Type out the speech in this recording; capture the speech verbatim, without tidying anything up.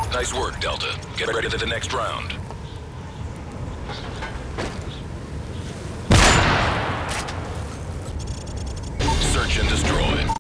Nice work, Delta. Get ready for the next round.